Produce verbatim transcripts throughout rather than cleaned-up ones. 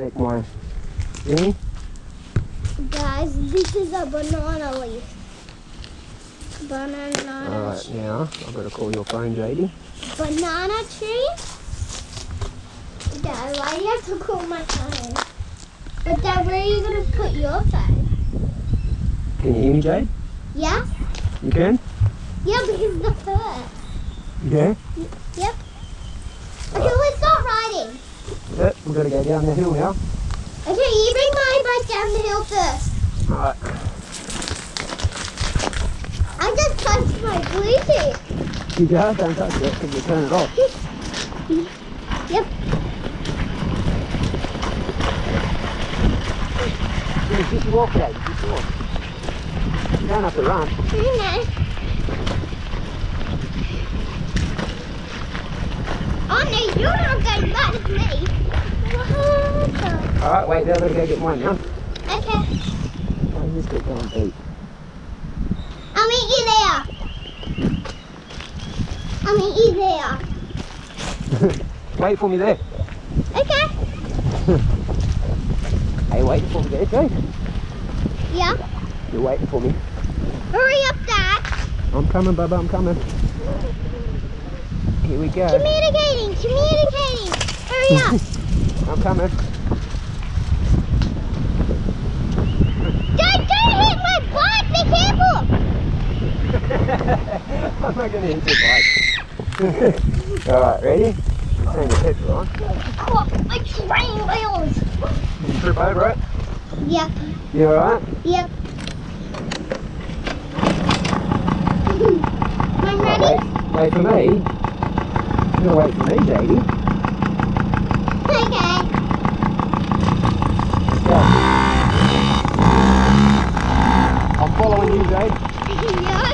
take my thingy. Guys, this is a banana leaf. Banana Alright, tree. now I've got to call your phone, J D. Banana tree? Dad, why do you have to call my phone? But Dad, where are you going to put your phone? Can you hear me, Jade? Yeah? You can? Yeah, because the first. Yeah? Yep. Okay, let's start riding. Yep, we've got to go down the hill now. Okay, you bring my bike down the hill first. Alright. I just touched my Bluetooth. You just don't touch it because you turn it off. Yep. Just, just walk, Jade, just walk. You don't have to run. Okay. Oh no, you're not going back with me. What? Alright, wait, they're going to go get mine now. Okay. I'll just get down beat. I'll meet you there. I'll meet you there. Wait for me there. Okay. Hey, wait for me there, Jade. Yeah. You're waiting for me. Hurry up, Dad. I'm coming, Bubba, I'm coming. Here we go. Communicating, communicating. Hurry up. I'm coming. Dad, don't hit my bike. Be careful. I'm not going to hit your bike. Alright, ready? Turn the petrol on. Oh, my train wheels. Did you trip over it? Yep. You alright? Yep. I'm Right, ready. wait, wait for me. You're gonna wait for me, J D. Okay. Let's go. I'm following you, Jade. Yeah.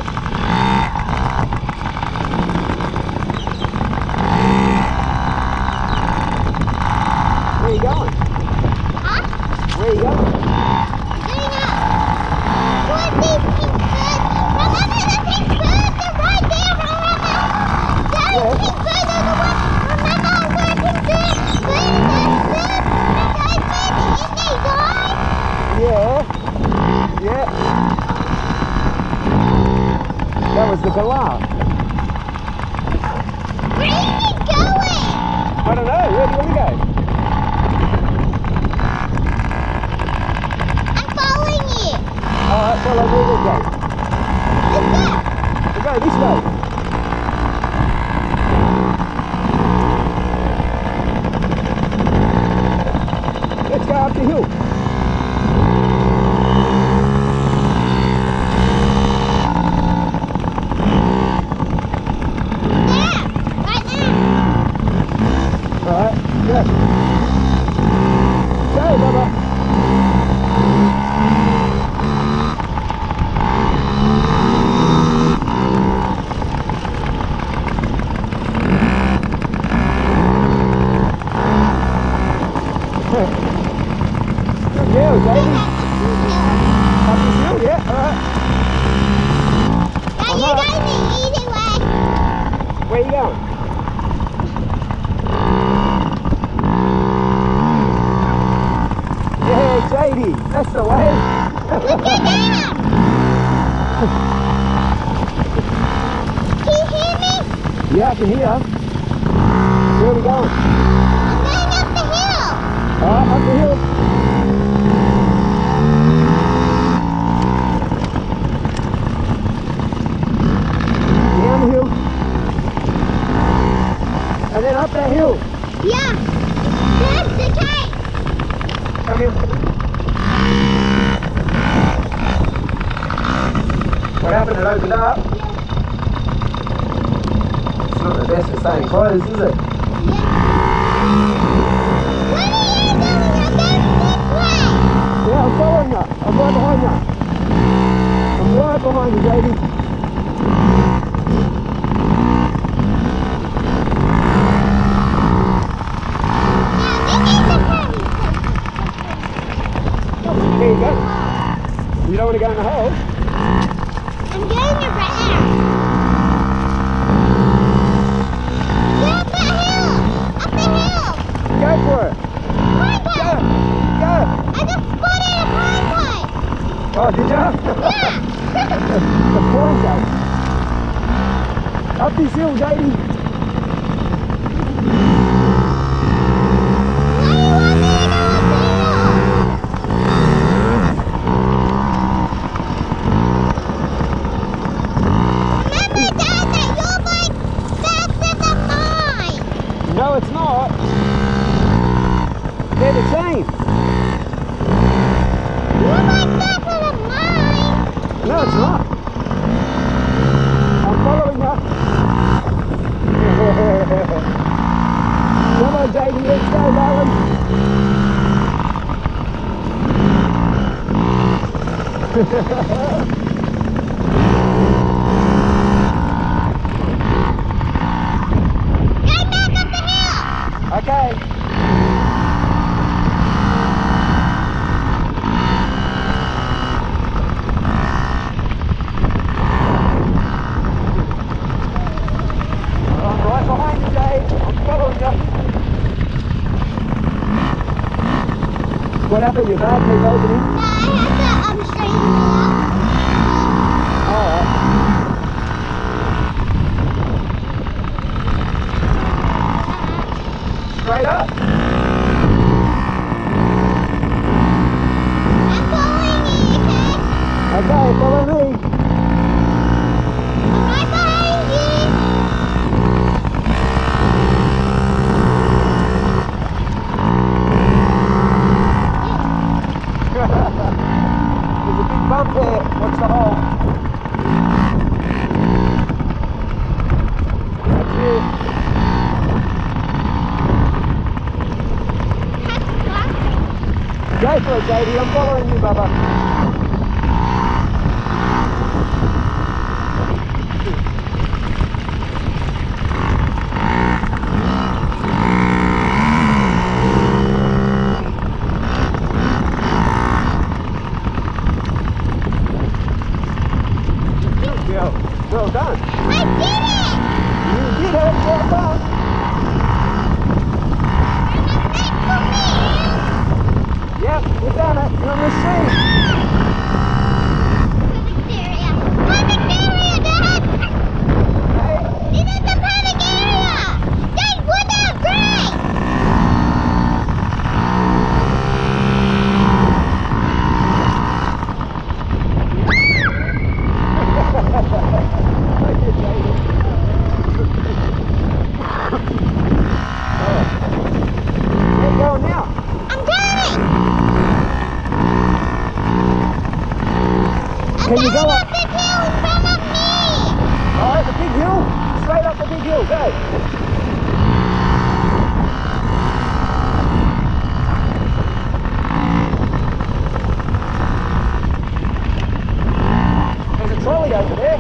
Where are you going? Huh? Where are you going? Doing up. What these pink birds? Remember the pink birds are right there. Remember? Those Yeah. pink birds are the ones. Remember where pink birds? Birds, birds, birds. And those birds, and they died. Yeah. Yeah. That was the galah. Where are you going? I don't know. Where do you want to go? I'm following you. Alright, follow me this way. Let's go. We'll go this way. Let's go up the hill. There. Right there. Alright, yeah. Go, Bubba. Good deal, Davey. Up this hill, yeah, alright. Now you guys are either way. Where are you going? Yeah, J D, that's the way. Let's go down. Can you hear me? Yeah, I can hear. Where are we going? I'm going up the hill. Alright, up the hill. Down the hill. And then up that hill. Yeah. That's the case. Come here. What happened? It opened up. It's not the best for staying closed, is it? Yeah. What are you doing? I'm going this way. Yeah, I'm following you. I'm right behind you. I'm right behind you, J D. There you go. You don't want to go in the hole? I'm going around. Get up the hill. Up the hill. Go for it. Come on, Go. Oh, did you? Yeah. The pointer. Up this hill, J D. No, it's not. They're the same. You're like faster than mine. No, it's not. I'm following you. Come on, J D, let's go, darling. Get back up the hill. Okay. I'm right behind you, Dave. I'm following you. What happened? Your bag keep opening? No, I have to um, straighten it out. Alright. Straight up. I'm following you, okay? Okay, follow me. I'm right behind you. There's a big bump there. Watch the hole. That's it. Go for it, J D. I'm following you, Bubba. Well, well done. I did it! You did it. Well done. Yep, we've done it. You're on the street. Perfect area, Dad! Hey. This is the perfect area! Dad, what the great! Where you going now? I'm going! Can you go up up? the hill in front of me! Alright, the big hill. Straight up the big hill. Go. There's a trolley over there.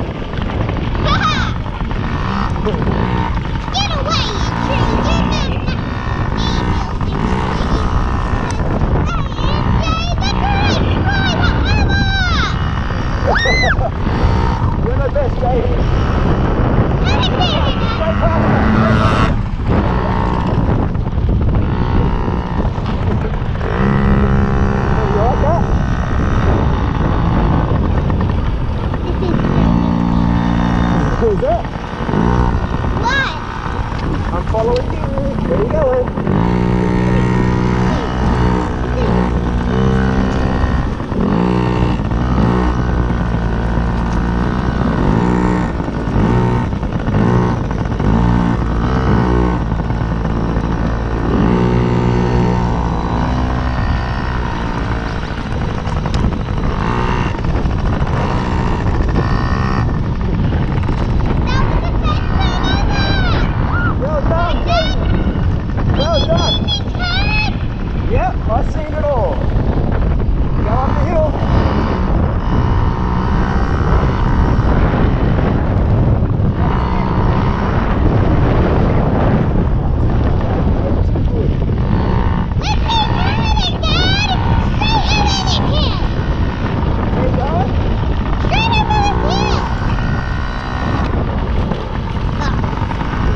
Get away, you tree! You're not You're the best, J D. Straight past you like that? Who's that? What? I'm following you. Where you going? Well done, J D. Well done. Yep, I've seen it all. Go up the hill. Where you going?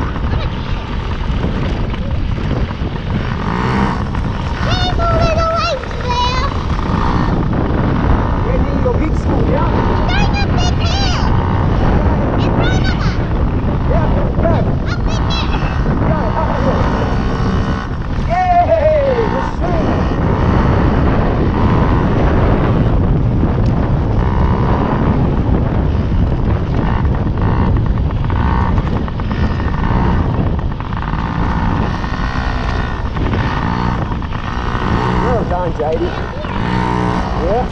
Keep moving away going, J D? Yeah.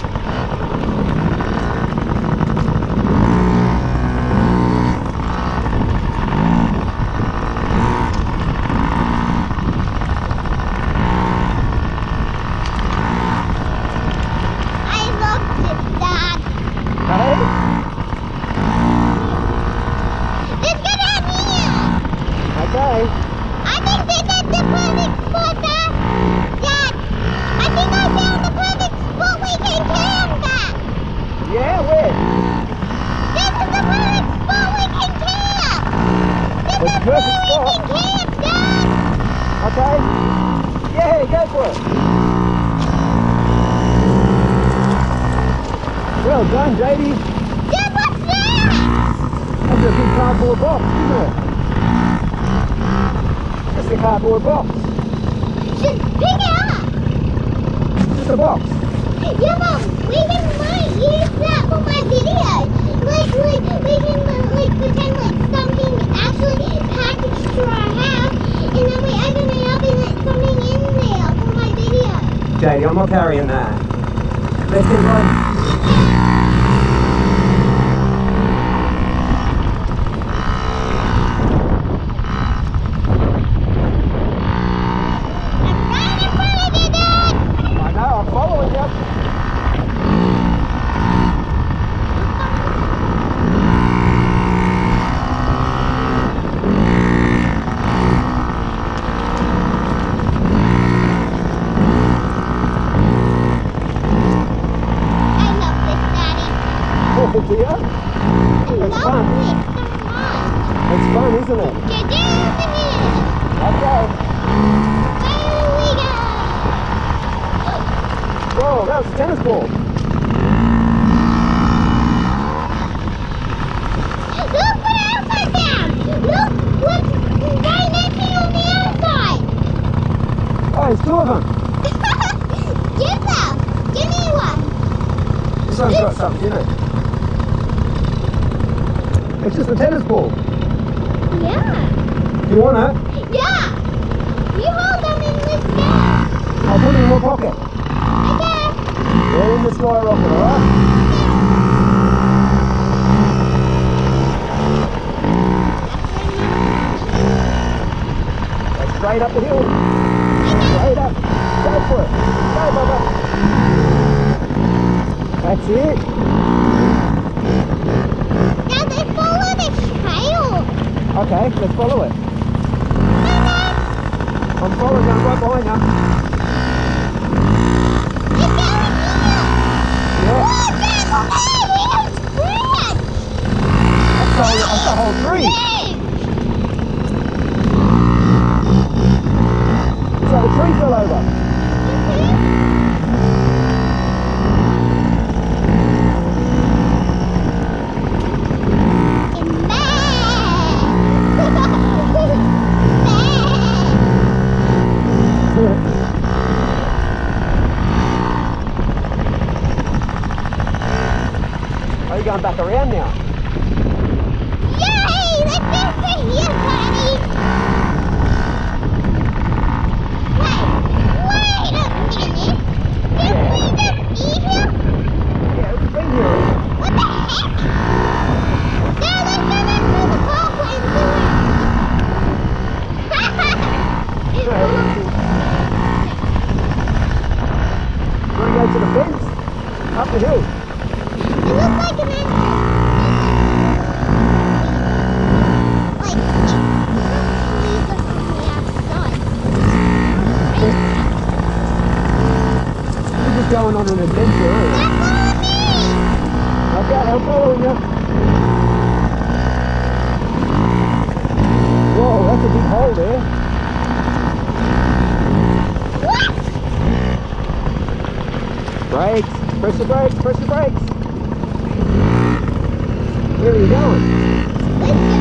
Well done, J D. Dad, what's that? That's a big cardboard box, isn't it? Just a cardboard box. Just pick it up. Just a box. Yeah, Mom, we can might use that for my video. Like, like, we can like pretend like something actually packaged to our house, and then we open it up and it's something in there for my video. J D, I'm not carrying that. Let's get going. I love It's fun. it so much. It's fun, isn't it? Get down the hill. Okay. There we go. Whoa, that was a tennis ball. Look what else I found. Look what's right next to you on the other side. Oh, there's two of them. Give them. Give me one. This one's got something in it. It's just a tennis ball. Yeah. Do you want it? Yeah. You hold them in this bag. I'll put it in my pocket. Okay. They're in the sky rocket, alright? That's straight up the hill. Straight up. Go for it. Go, Bubba. That's it. Now they follow the trail. Okay, let's follow it. I'm following you, I'm right behind you. It's going here. Yeah. Oh, Dad, look at it. It's branch. That's the whole, that's the whole tree. So the tree fell over. Are you going back around now? Yay! Let's go for here, buddy. Wait, wait a minute. Did we just be here? Yeah, we've been here. What the heck? Now let's go back through the parkway and do it. You want to go to the fence? Up the hill. It looks like an entrance. Like, it's leaves us on the outside. We're just going on an adventure, aren't we? Now follow me! Okay, I'm following you. Whoa, that's a big hole there. What? Brakes. Press the brakes, press the brakes. Where are you going? Let's go.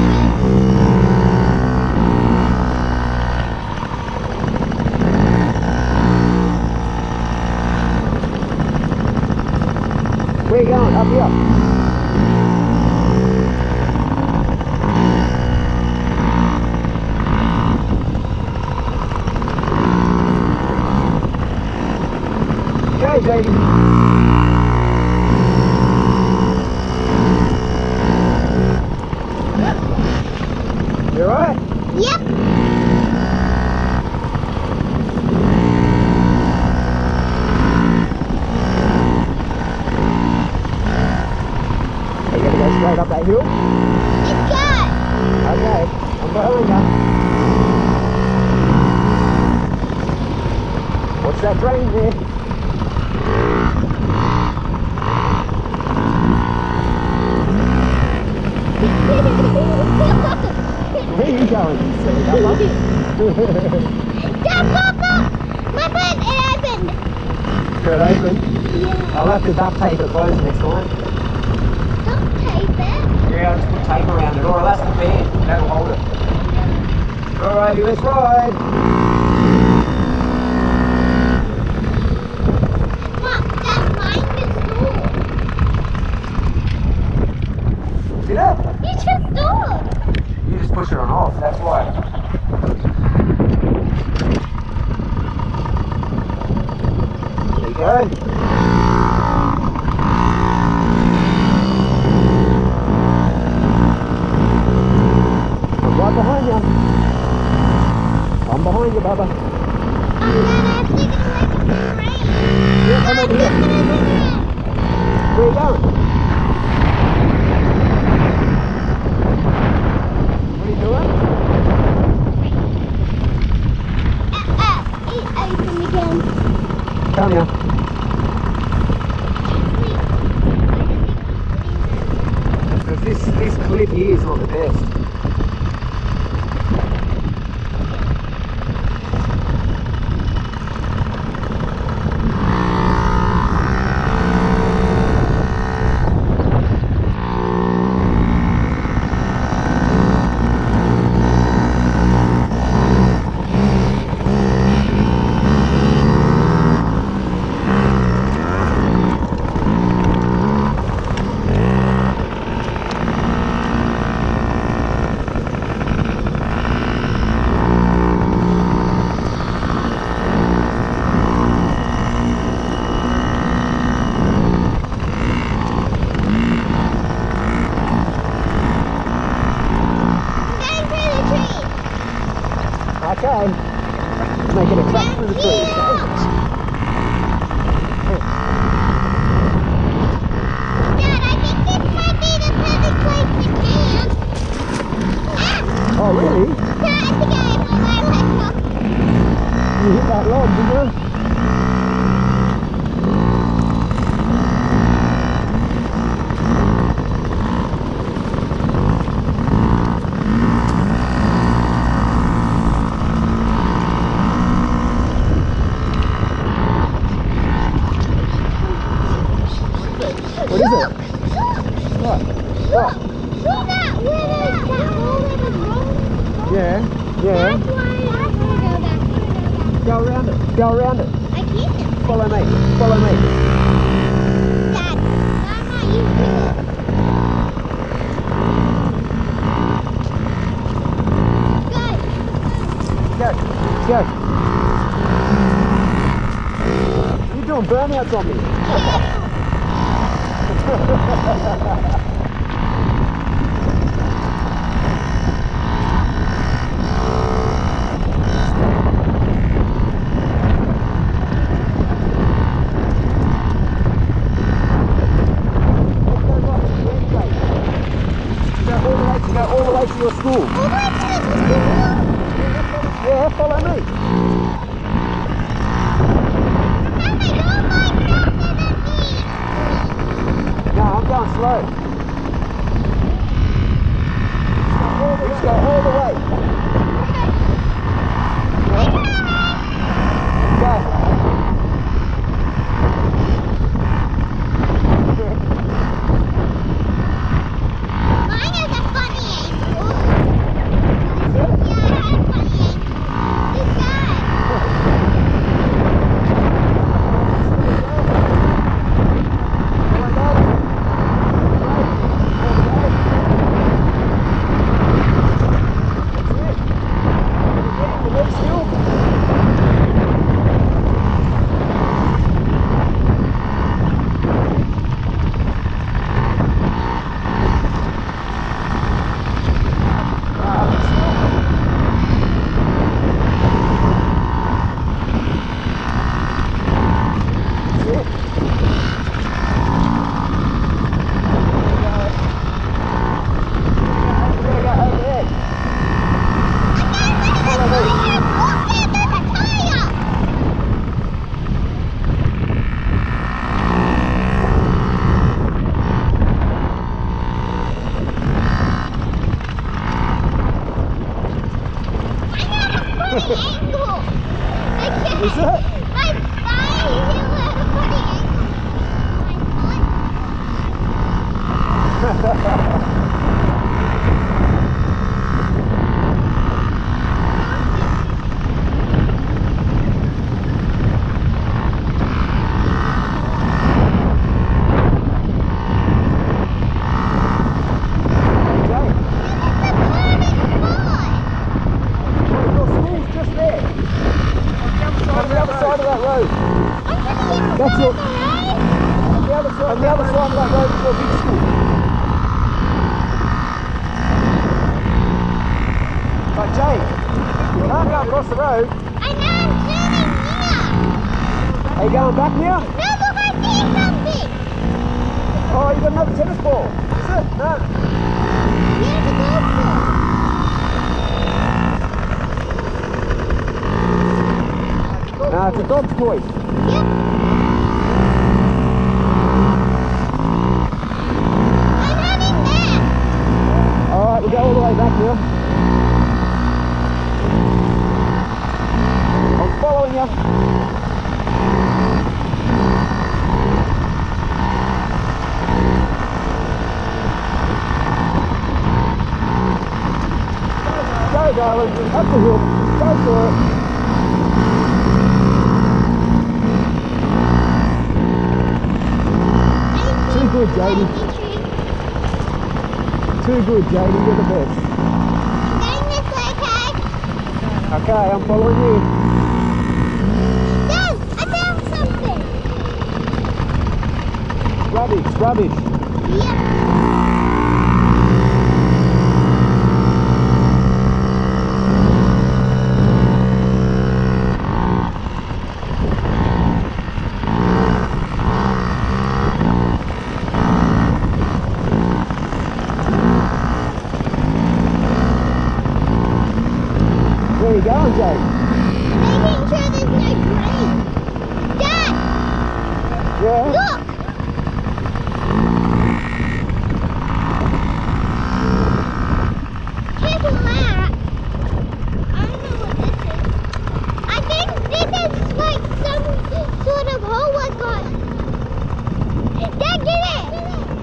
Where are you going? Up here. baby. You alright? Yep. Are you gonna go straight up that hill? It's good. Okay, I'm behind you. What's that train there? Where are you going? Silly dumper? Stop, Papa! My butt, it opened. Could it open? Yeah. I'll have to duct tape it closed next time. Don't tape it. Yeah, I'll just put tape around it or elastic band. That'll hold it. Alrighty, let's ride. Mom, that's mine to store. Sit up. You just stored. You just push it on off, that's why. There you go. I'm right behind you. I'm behind you, Bubba. I'm gonna actually gonna make it rain. Yeah, come over here. Where are you going? What are you doing? Uh, uh, it opened again. Come here. Because this, this clip here is not the best. Okay. Making a track through the trees, okay? Dad, I think this might be the perfect place to camp. Ah! Oh, really? Dad, I think I hit my laptop. You hit that log, didn't you? What is it? What? What? Look at where there's that hole in the road. Yeah, yeah. That's why I have to go back. Go around it. Go around it. I can't. Follow me. Follow me. Dad, I'm not used to it. Go. Go. Go. You're doing burnouts on me. Yeah. Go all the way to your school. All the way to the school? Yeah, follow me. Remember, you're going faster than me. No, I'm going slow. That's your... Alright? On the other side, on the other side of that road is your big school. But Jake, you can't go across the road. I know I'm turning here. Are you going back now? No, look, I see something. Oh, you got another tennis ball. Is it? No. Yeah, the golf ball. No, it's a dog's toy. Yep. I'm running back. Alright, we'll go all the way back now. I'm following you. Go, darling. Up the hill. Go for it. Too good, Jady. Too good, Jady. You're the best. Going this way, okay? Okay, I'm following you. Dad, I found something. Rubbish, rubbish. Yep. Where are you going, Jake? Making sure there's no drain. Dad, Yeah? look. Careful, Lara. I don't know what this is. I think this is like some sort of hole I got. Dad, get it.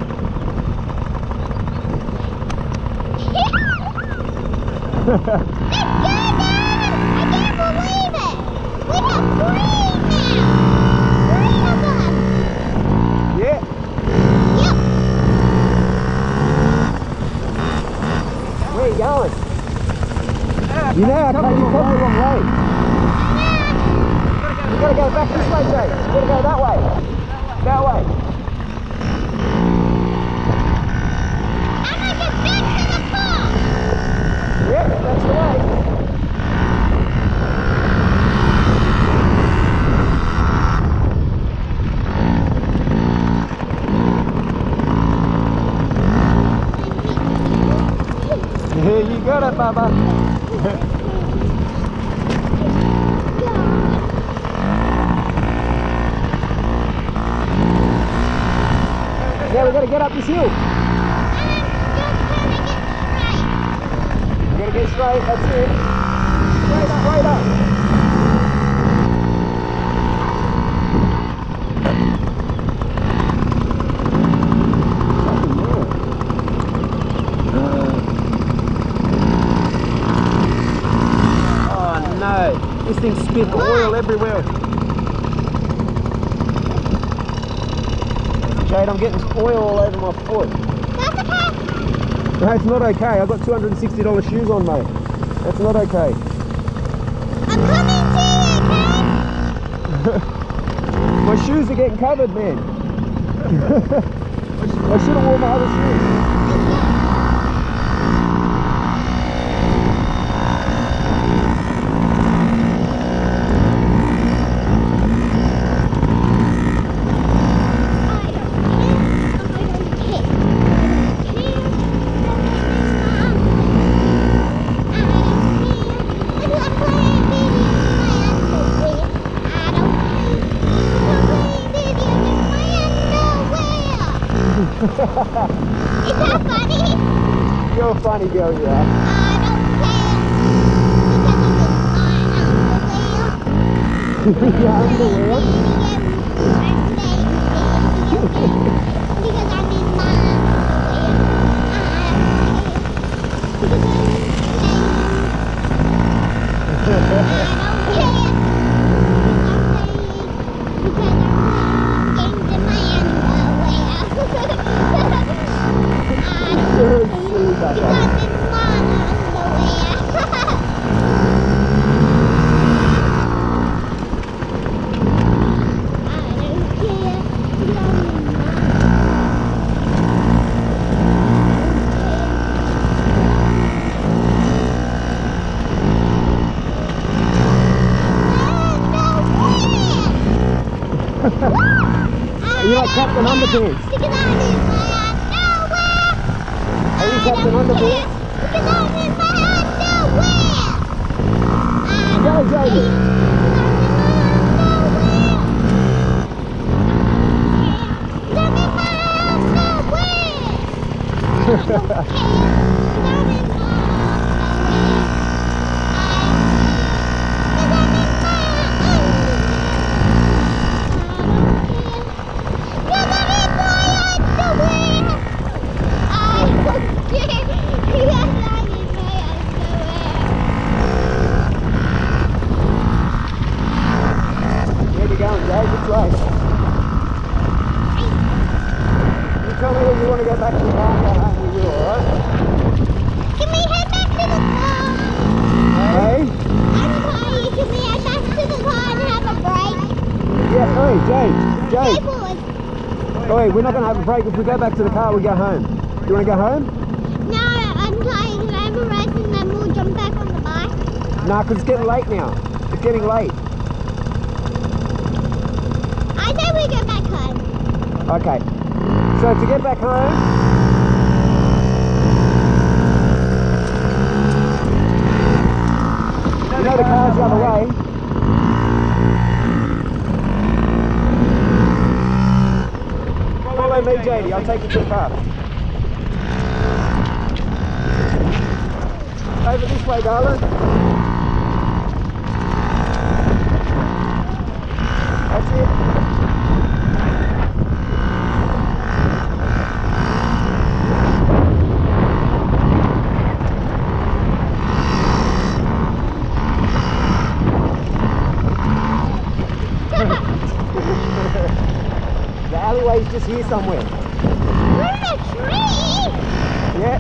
Let's go, Dad! I can't believe it! We have three now! Three of them! Yeah. Yep! Where are you going? You know, I can't, you come the wrong way. You gotta go back this way, Jake. You gotta go that way. That way. I'm gonna get back to the car! Yeah, that's the way. Yeah, you got it, Bubba. Yeah, we gotta get up this hill. You gotta get straight, that's it. Straight, straight up. Oh no, this thing spit oil everywhere. Jade, I'm getting oil all over my foot. That's okay. No, it's not okay. I've got two hundred sixty dollar shoes on, mate. That's not okay. I'm coming to you, okay? My shoes are getting covered, man. I should have worn my other shoes. Is that funny? You're a funny girl, you are. I don't care. Because Your underwear? I'm because I'm in my Are you like Captain Underpants? Because I'm in my underwear. Are you Captain Underpants? Because I'm in my underwear. Go, Jamie. Where you going, Jay? Which way? You tell me when you want to go back to the car and go home, we will, alright? Can we head back to the car? Hey? I'm tired. Can we head back to the car and have a break? Yeah, hey, Jay, Jay. Go forward. Oi, we're not going to have a break. If we go back to the car, we go home. Do you want to go home? No, I'm tired. Can I have a rest and then we'll jump back on the bike? Nah, because it's getting late now. It's getting late. I say we go back home. Okay. So to get back home, you know the car's the other way. Follow me, J D. I'll take you to the car. Over this way, darling. That's it. The alleyway's just here somewhere. We're in a tree. Yeah.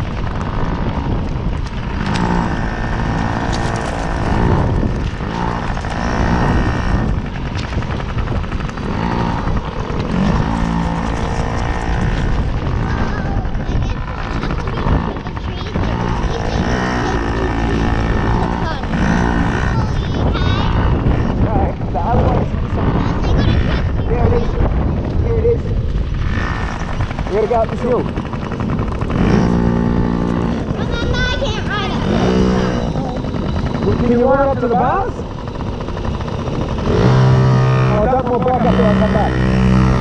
No, the alleyway's here somewhere. There it is. Here it is. We gotta go up this hill. Can you ride up to the bars? Oh, dump more bike up there, I'll come back.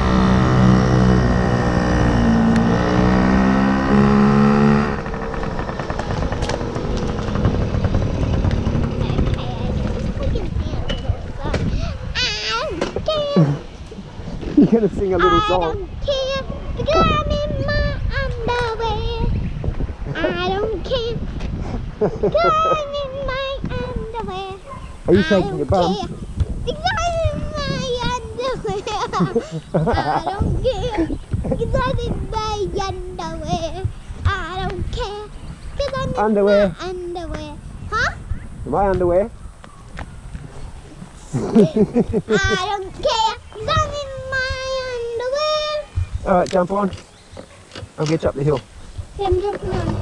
You're gonna sing a little I song. don't care because I'm in my underwear. I don't care because I'm in my underwear. Are you I shaking your don't bum? care because I'm in my underwear. I don't care because I'm in my underwear. I don't care because I'm in Underwear. my underwear. Huh? My underwear. I don't care because I'm in my underwear. Alright, jump on. I'll get you up the hill. Okay, I'm jumping on.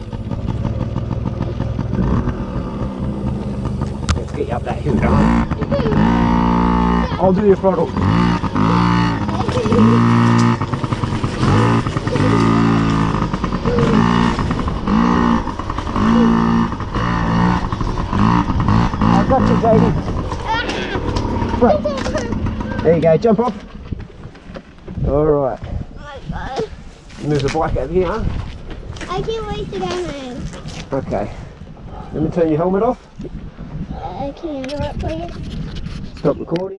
Let's get you up that hill, darling. I'll do your throttle. I've got you, J D. Right. There you go, jump off. Alright. Oh my god. Move the bike over here, huh? I can't wait to go home. Okay. Let me turn your helmet off. Uh, can you do it, please? Stop recording.